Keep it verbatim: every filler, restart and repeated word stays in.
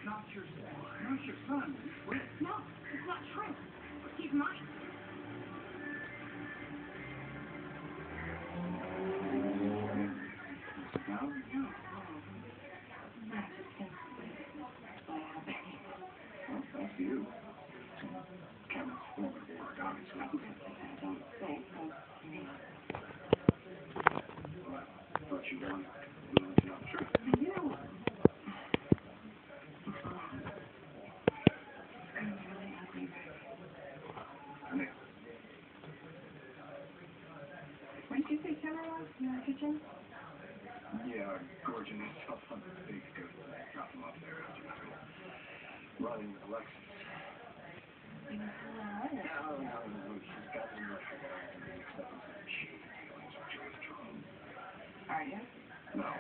not your son. Not your son. Wait. No, it's not true. He's mine. Now, you. Well, thanks to you. Kevin's formative work, obviously. Don't say so. Well, I thought you wanted to know the truth. I do. I'm really ugly, Rick. Nick. Where did you say Kevin was? In the kitchen? Yeah, gorging himself on the big good. Drop him off there after school. Running with Alexis. You know, I don't No, know. no, no. She's got me mixed up in some shady dealings with Joyce Jerome. Are you? No.